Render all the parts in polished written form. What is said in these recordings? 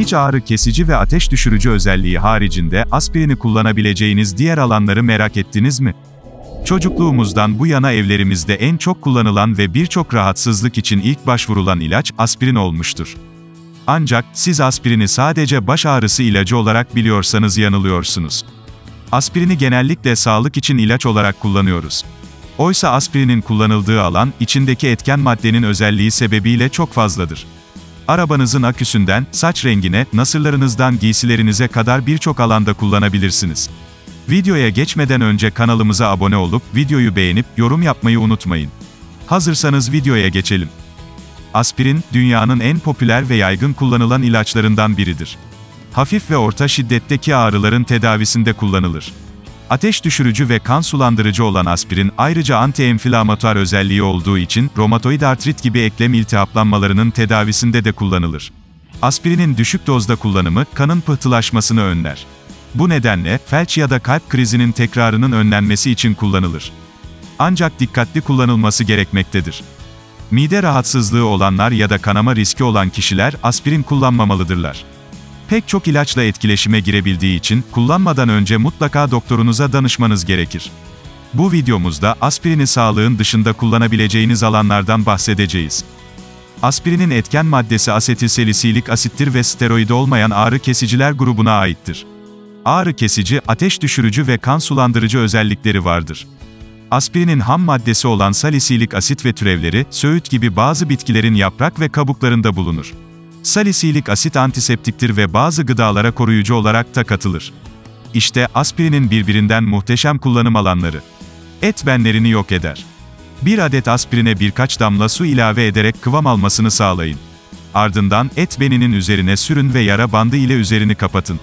Hiç ağrı kesici ve ateş düşürücü özelliği haricinde aspirini kullanabileceğiniz diğer alanları merak ettiniz mi? Çocukluğumuzdan bu yana evlerimizde en çok kullanılan ve birçok rahatsızlık için ilk başvurulan ilaç aspirin olmuştur. Ancak siz aspirini sadece baş ağrısı ilacı olarak biliyorsanız yanılıyorsunuz. Aspirini genellikle sağlık için ilaç olarak kullanıyoruz. Oysa aspirinin kullanıldığı alan, içindeki etken maddenin özelliği sebebiyle çok fazladır. Arabanızın aküsünden, saç rengine, nasırlarınızdan giysilerinize kadar birçok alanda kullanabilirsiniz. Videoya geçmeden önce kanalımıza abone olup, videoyu beğenip, yorum yapmayı unutmayın. Hazırsanız videoya geçelim. Aspirin, dünyanın en popüler ve yaygın kullanılan ilaçlarından biridir. Hafif ve orta şiddetteki ağrıların tedavisinde kullanılır. Ateş düşürücü ve kan sulandırıcı olan aspirin, ayrıca anti-enflamatuar özelliği olduğu için, romatoid artrit gibi eklem iltihaplanmalarının tedavisinde de kullanılır. Aspirinin düşük dozda kullanımı, kanın pıhtılaşmasını önler. Bu nedenle, felç ya da kalp krizinin tekrarının önlenmesi için kullanılır. Ancak dikkatli kullanılması gerekmektedir. Mide rahatsızlığı olanlar ya da kanama riski olan kişiler, aspirin kullanmamalıdırlar. Pek çok ilaçla etkileşime girebildiği için, kullanmadan önce mutlaka doktorunuza danışmanız gerekir. Bu videomuzda, aspirini sağlığın dışında kullanabileceğiniz alanlardan bahsedeceğiz. Aspirinin etken maddesi asetilsalisilik asittir ve steroid olmayan ağrı kesiciler grubuna aittir. Ağrı kesici, ateş düşürücü ve kan sulandırıcı özellikleri vardır. Aspirinin ham maddesi olan salisilik asit ve türevleri, söğüt gibi bazı bitkilerin yaprak ve kabuklarında bulunur. Salisilik asit antiseptiktir ve bazı gıdalara koruyucu olarak da katılır. İşte, aspirinin birbirinden muhteşem kullanım alanları. Et benlerini yok eder. Bir adet aspirine birkaç damla su ilave ederek kıvam almasını sağlayın. Ardından, et beninin üzerine sürün ve yara bandı ile üzerini kapatın.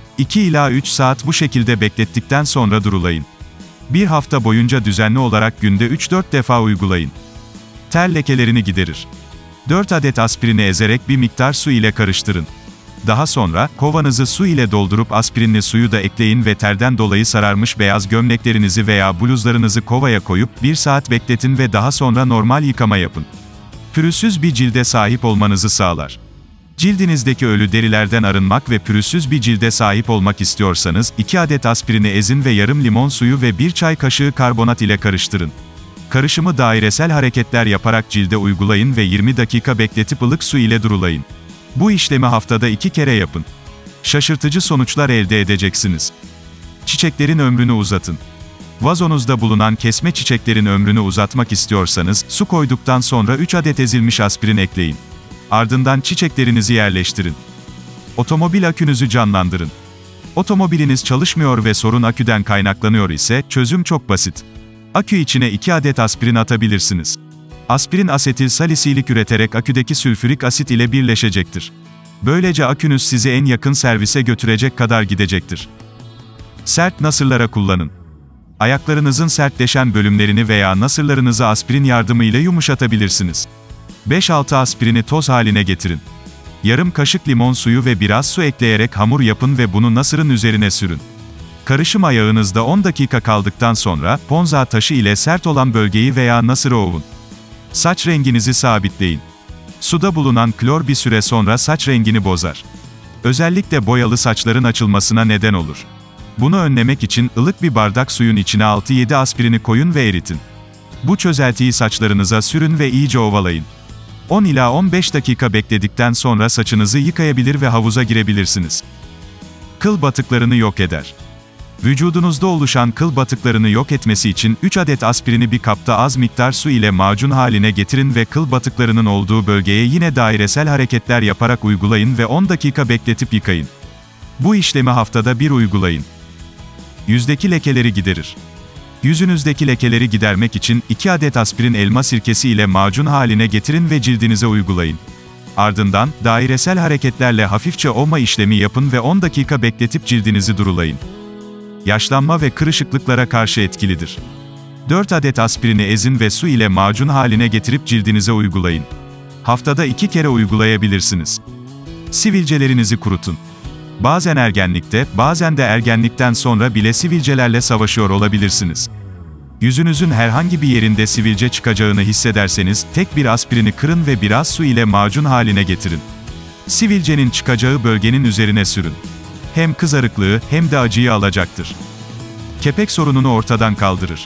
2 ila 3 saat bu şekilde beklettikten sonra durulayın. Bir hafta boyunca düzenli olarak günde 3-4 defa uygulayın. Ter lekelerini giderir. 4 adet aspirini ezerek bir miktar su ile karıştırın. Daha sonra, kovanızı su ile doldurup aspirinli suyu da ekleyin ve terden dolayı sararmış beyaz gömleklerinizi veya bluzlarınızı kovaya koyup 1 saat bekletin ve daha sonra normal yıkama yapın. Pürüzsüz bir cilde sahip olmanızı sağlar. Cildinizdeki ölü derilerden arınmak ve pürüzsüz bir cilde sahip olmak istiyorsanız, 2 adet aspirini ezin ve yarım limon suyu ve 1 çay kaşığı karbonat ile karıştırın. Karışımı dairesel hareketler yaparak cilde uygulayın ve 20 dakika bekletip ılık su ile durulayın. Bu işlemi haftada 2 kere yapın. Şaşırtıcı sonuçlar elde edeceksiniz. Çiçeklerin ömrünü uzatın. Vazonuzda bulunan kesme çiçeklerin ömrünü uzatmak istiyorsanız, su koyduktan sonra 3 adet ezilmiş aspirin ekleyin. Ardından çiçeklerinizi yerleştirin. Otomobil akünüzü canlandırın. Otomobiliniz çalışmıyor ve sorun aküden kaynaklanıyor ise, çözüm çok basit. Akü içine 2 adet aspirin atabilirsiniz. Aspirin asetil salisilik üreterek aküdeki sülfürik asit ile birleşecektir. Böylece akünüz sizi en yakın servise götürecek kadar gidecektir. Sert nasırlara kullanın. Ayaklarınızın sertleşen bölümlerini veya nasırlarınızı aspirin yardımıyla yumuşatabilirsiniz. 5-6 aspirini toz haline getirin. Yarım kaşık limon suyu ve biraz su ekleyerek hamur yapın ve bunu nasırın üzerine sürün. Karışım ayağınızda 10 dakika kaldıktan sonra, ponza taşı ile sert olan bölgeyi veya nasırı ovun. Saç renginizi sabitleyin. Suda bulunan klor bir süre sonra saç rengini bozar. Özellikle boyalı saçların açılmasına neden olur. Bunu önlemek için, ılık bir bardak suyun içine 6-7 aspirini koyun ve eritin. Bu çözeltiyi saçlarınıza sürün ve iyice ovalayın. 10 ila 15 dakika bekledikten sonra saçınızı yıkayabilir ve havuza girebilirsiniz. Kıl batıklarını yok eder. Vücudunuzda oluşan kıl batıklarını yok etmesi için 3 adet aspirini bir kapta az miktar su ile macun haline getirin ve kıl batıklarının olduğu bölgeye yine dairesel hareketler yaparak uygulayın ve 10 dakika bekletip yıkayın. Bu işlemi haftada bir uygulayın. Yüzdeki lekeleri giderir. Yüzünüzdeki lekeleri gidermek için 2 adet aspirin elma sirkesi ile macun haline getirin ve cildinize uygulayın. Ardından, dairesel hareketlerle hafifçe ovma işlemi yapın ve 10 dakika bekletip cildinizi durulayın. Yaşlanma ve kırışıklıklara karşı etkilidir. 4 adet aspirini ezin ve su ile macun haline getirip cildinize uygulayın. Haftada 2 kere uygulayabilirsiniz. Sivilcelerinizi kurutun. Bazen ergenlikte, bazen de ergenlikten sonra bile sivilcelerle savaşıyor olabilirsiniz. Yüzünüzün herhangi bir yerinde sivilce çıkacağını hissederseniz, tek bir aspirini kırın ve biraz su ile macun haline getirin. Sivilcenin çıkacağı bölgenin üzerine sürün. Hem kızarıklığı hem de acıyı alacaktır. Kepek sorununu ortadan kaldırır.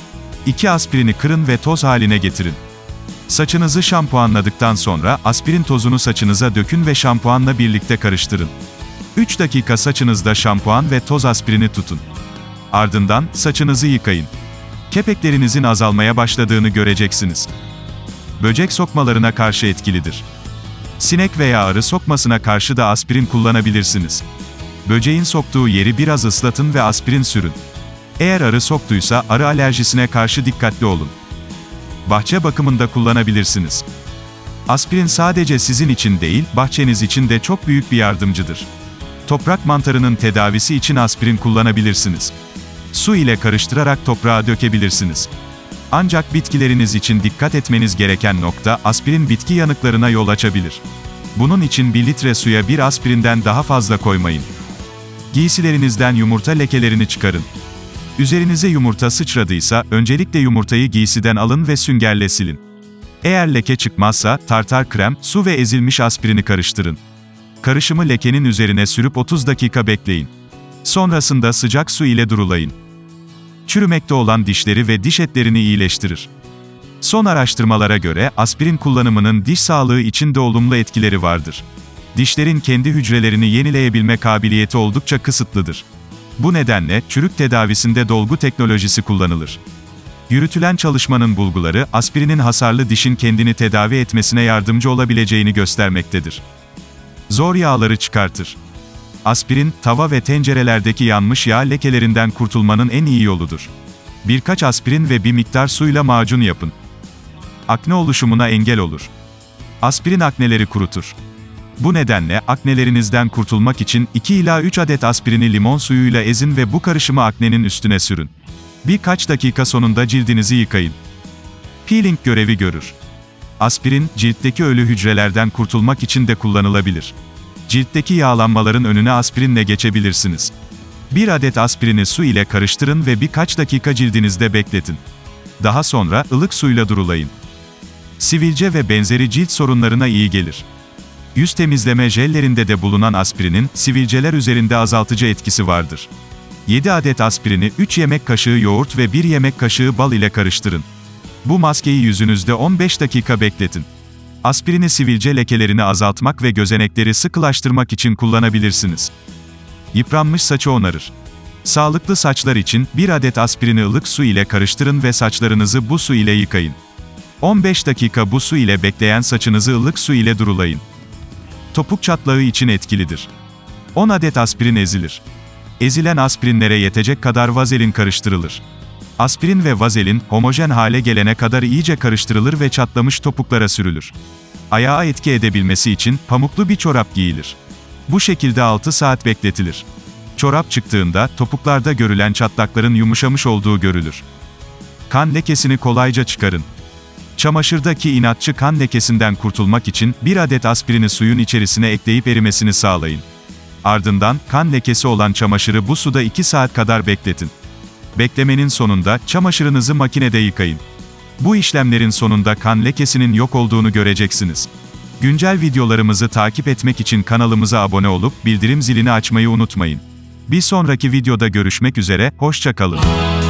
2 aspirini kırın ve toz haline getirin. Saçınızı şampuanladıktan sonra aspirin tozunu saçınıza dökün ve şampuanla birlikte karıştırın. 3 dakika saçınızda şampuan ve toz aspirini tutun. Ardından saçınızı yıkayın. Kepeklerinizin azalmaya başladığını göreceksiniz. Böcek sokmalarına karşı etkilidir. Sinek veya arı sokmasına karşı da aspirin kullanabilirsiniz. Böceğin soktuğu yeri biraz ıslatın ve aspirin sürün. Eğer arı soktuysa arı alerjisine karşı dikkatli olun. Bahçe bakımında kullanabilirsiniz. Aspirin sadece sizin için değil, bahçeniz için de çok büyük bir yardımcıdır. Toprak mantarının tedavisi için aspirin kullanabilirsiniz. Su ile karıştırarak toprağa dökebilirsiniz. Ancak bitkileriniz için dikkat etmeniz gereken nokta, aspirin bitki yanıklarına yol açabilir. Bunun için 1 litre suya 1 aspirinden daha fazla koymayın. Giysilerinizden yumurta lekelerini çıkarın. Üzerinize yumurta sıçradıysa, öncelikle yumurtayı giysiden alın ve süngerle silin. Eğer leke çıkmazsa, tartar krem, su ve ezilmiş aspirini karıştırın. Karışımı lekenin üzerine sürüp 30 dakika bekleyin. Sonrasında sıcak su ile durulayın. Çürümekte olan dişleri ve diş etlerini iyileştirir. Son araştırmalara göre, aspirin kullanımının diş sağlığı için de olumlu etkileri vardır. Dişlerin kendi hücrelerini yenileyebilme kabiliyeti oldukça kısıtlıdır. Bu nedenle, çürük tedavisinde dolgu teknolojisi kullanılır. Yürütülen çalışmanın bulguları, aspirinin hasarlı dişin kendini tedavi etmesine yardımcı olabileceğini göstermektedir. Zor yağları çıkartır. Aspirin, tava ve tencerelerdeki yanmış yağ lekelerinden kurtulmanın en iyi yoludur. Birkaç aspirin ve bir miktar suyla macun yapın. Akne oluşumuna engel olur. Aspirin akneleri kurutur. Bu nedenle, aknelerinizden kurtulmak için 2 ila 3 adet aspirini limon suyuyla ezin ve bu karışımı aknenin üstüne sürün. Birkaç dakika sonunda cildinizi yıkayın. Peeling görevi görür. Aspirin, ciltteki ölü hücrelerden kurtulmak için de kullanılabilir. Ciltteki yağlanmaların önüne aspirinle geçebilirsiniz. 1 adet aspirini su ile karıştırın ve birkaç dakika cildinizde bekletin. Daha sonra, ılık suyla durulayın. Sivilce ve benzeri cilt sorunlarına iyi gelir. Yüz temizleme jellerinde de bulunan aspirinin, sivilceler üzerinde azaltıcı etkisi vardır. 7 adet aspirini 3 yemek kaşığı yoğurt ve 1 yemek kaşığı bal ile karıştırın. Bu maskeyi yüzünüzde 15 dakika bekletin. Aspirini sivilce lekelerini azaltmak ve gözenekleri sıkılaştırmak için kullanabilirsiniz. Yıpranmış saçı onarır. Sağlıklı saçlar için, 1 adet aspirini ılık su ile karıştırın ve saçlarınızı bu su ile yıkayın. 15 dakika bu su ile bekleyen saçınızı ılık su ile durulayın. Topuk çatlağı için etkilidir. 10 adet aspirin ezilir. Ezilen aspirinlere yetecek kadar vazelin karıştırılır. Aspirin ve vazelin, homojen hale gelene kadar iyice karıştırılır ve çatlamış topuklara sürülür. Ayağa etki edebilmesi için, pamuklu bir çorap giyilir. Bu şekilde 6 saat bekletilir. Çorap çıktığında, topuklarda görülen çatlakların yumuşamış olduğu görülür. Kan lekesini kolayca çıkarın. Çamaşırdaki inatçı kan lekesinden kurtulmak için, 1 adet aspirini suyun içerisine ekleyip erimesini sağlayın. Ardından, kan lekesi olan çamaşırı bu suda 2 saat kadar bekletin. Beklemenin sonunda, çamaşırınızı makinede yıkayın. Bu işlemlerin sonunda kan lekesinin yok olduğunu göreceksiniz. Güncel videolarımızı takip etmek için kanalımıza abone olup, bildirim zilini açmayı unutmayın. Bir sonraki videoda görüşmek üzere, hoşça kalın.